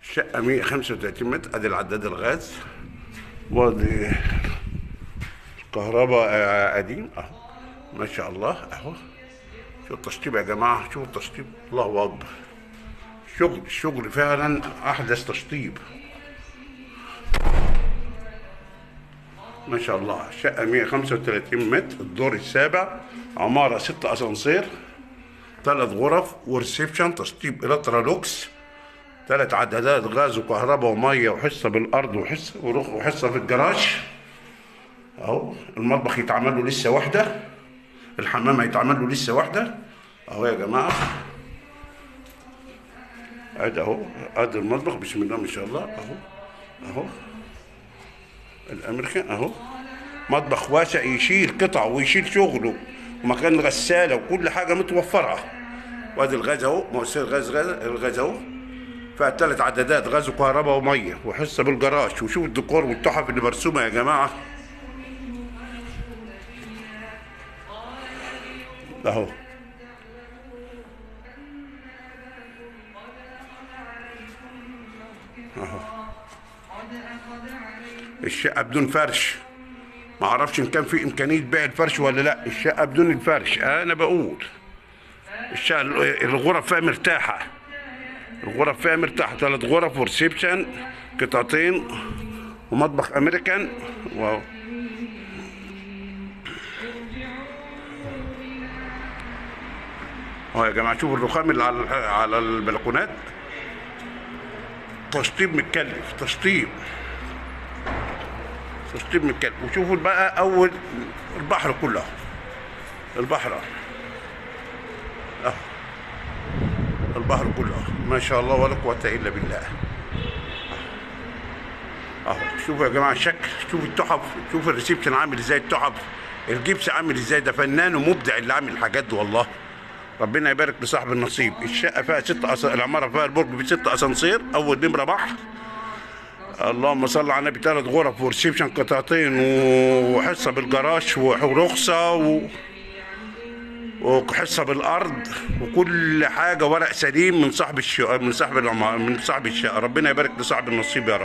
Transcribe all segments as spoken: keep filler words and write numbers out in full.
الشقة مية وخمسة وتلاتين متر. ادي العداد الغاز وادي الكهرباء آه، قديم اهو ما شاء الله اهو. شوفوا التشطيب يا جماعة، شوفوا التشطيب، الله اكبر. شغل الشغل فعلا احدث تشطيب ما شاء الله. الشقة مية وخمسة وتلاتين متر، الدور السابع، عمارة ست اسانسير، ثلاث غرف وريسبشن، تشطيب الكترولوكس، ثلاث عدادات غاز وكهرباء وميه وحصه بالارض وحصه وحصه في الجراج اهو. المطبخ يتعمل له لسه واحده، الحمام هيتعمل له لسه واحده اهو يا جماعه. ادي اهو، ادي المطبخ بسم الله ما شاء الله اهو اهو. الامريكان اهو، مطبخ واسع يشيل قطع ويشيل شغله ومكان غساله وكل حاجه متوفره. وادي الغاز اهو، مؤسسه غاز غاز الغاز اهو، فيها ثلاث عدادات غاز وكهرباء وميه وحصه بالجراج. وشوف الديكور والتحف اللي مرسومه يا جماعه اهو اهو. الشقه بدون فرش، ما اعرفش ان كان في امكانيه بيع الفرش ولا لا. الشقه بدون الفرش، انا بقول الشقه الغرف فيها مرتاحه، الغرف فيها مرتاحه، ثلاث غرف وريسبشن، قطعتين ومطبخ امريكان واو. اهو يا جماعه شوفوا الرخام اللي على على البلكونات، تشطيب متكلف، تشطيب تشطيب متكلف. وشوفوا بقى اول البحر كله، البحر اهو، البحر كله ما شاء الله ولا قوه الا بالله اهو. شوفوا يا جماعه الشكل، شوفوا التحف، شوفوا الريسبشن عامل ازاي، التحف، الجبس عامل ازاي. ده فنان ومبدع اللي عامل الحاجات دي والله، ربنا يبارك لصاحب النصيب. الشقه فيها ست أص... العماره فيها البرج بست اسانسير، اول نمره بحر، اللهم صل على النبي، ثلاث غرف وريسبشن، قطعتين وحصه بالجراج ورخصه و... وحصه بالارض وكل حاجه ورق سليم من صاحب الشقه، من صاحب العماره، من صاحب الشقه. ربنا يبارك لصاحب النصيب يا رب.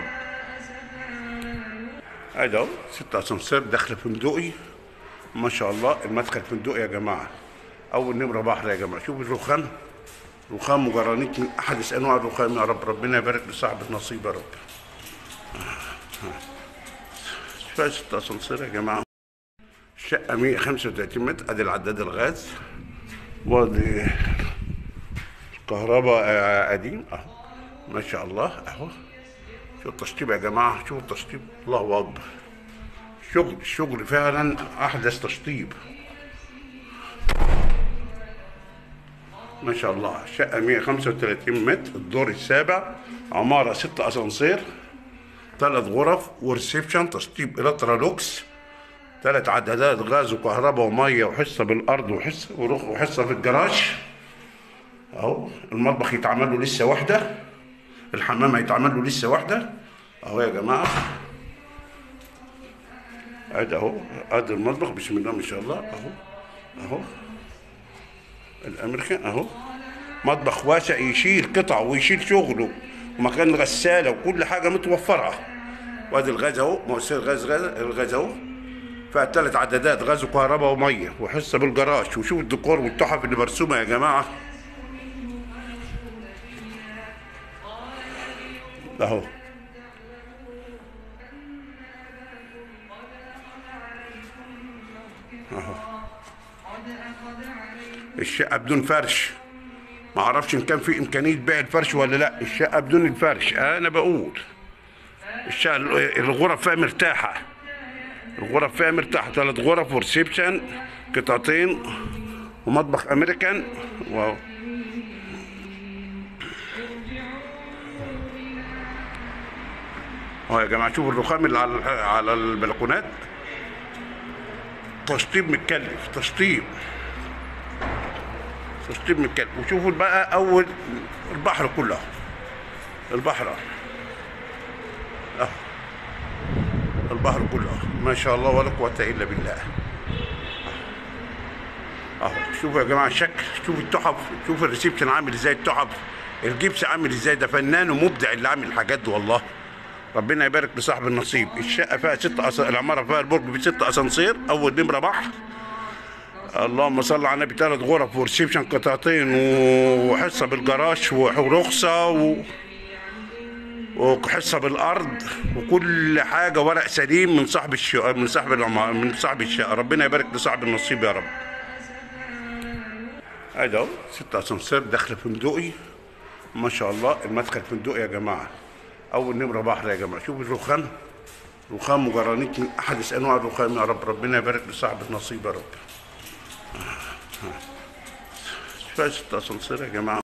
ادي اهو ست اسانسير داخل فندقي ما شاء الله. المدخل فندقي يا جماعه، اول نمره بحر يا جماعه. شوفوا الرخام، رخام وجرانيت من احدث انواع الرخام يا رب. ربنا يبارك لصاحب النصيب يا رب. فيها ست اسانسير يا جماعه. الشقه مية وخمسة وتلاتين متر. ادي العداد الغاز وادي الكهرباء آه، قديم اهو ما شاء الله اهو. شوفوا التشطيب يا جماعه، شوفوا التشطيب، الله اكبر. شغل الشغل فعلا احدث تشطيب ما شاء الله. الشقه مية وخمسة وتلاتين متر، الدور السابع، عماره ست اسانسير، ثلاث غرف وريسبشن، تشطيب الكترولوكس، ثلاث عدادات غاز وكهرباء وميه وحصه بالارض وحصه وحصه في الجراج اهو. المطبخ يتعمل له لسه واحده، الحمام هيتعمل له لسه واحده اهو يا جماعه. ادي اهو، ادي المطبخ بسم الله ما شاء الله اهو اهو. الامريكان اهو، مطبخ واسع يشيل قطع ويشيل شغله ومكان غساله وكل حاجه متوفره. وادي الغاز اهو، مؤسسه غاز غاز الغاز اهو، فيها ثلاث عدادات غاز وكهرباء وميه وحصه بالجراج. وشوفوا الديكور والتحف اللي مرسومه يا جماعه اهو اهو. الشقه بدون فرش، ما اعرفش ان كان في امكانيه بيع الفرش ولا لا. الشقه بدون الفرش، انا بقول الشقه الغرف فيها مرتاحه، الغرف فيها مرتاحه، ثلاث غرف وريسبشن، قطعتين ومطبخ امريكان واو. اهو يا جماعه شوفوا الرخام اللي على على البلكونات، تشطيب متكلف، تشطيب تشطيب متكلف. وشوفوا بقى اول البحر كله، البحر اهو، البحر كله ما شاء الله ولا قوه الا بالله اهو. شوفوا يا جماعه الشكل، شوفوا التحف، شوفوا الريسبشن عامل ازاي، التحف، الجبس عامل ازاي، ده فنان ومبدع اللي عامل الحاجات دي والله. ربنا يبارك لصاحب النصيب. الشقه فيها ست أس... العماره فيها البرج في ست اسانسير، اول نمره بحر. اللهم صل على النبي. ثلاث غرف وريسبشن قطعتين وحصه بالجراج ورخصه و... وحصه بالارض وكل حاجه ورق سليم من صاحب الشقه، من صاحب العماره، من صاحب الشقه. ربنا يبارك لصاحب النصيب يا رب. ادي اهو ست اسانسير داخل فندقي ما شاء الله. المدخل فندقي يا جماعه. اول نمره بحر يا جماعه. شوفوا الرخام، رخام وجرانيت من احدث انواع الرخام يا رب. ربنا يبارك لصاحب النصيب يا رب. فيها ست اسانسير يا جماعه.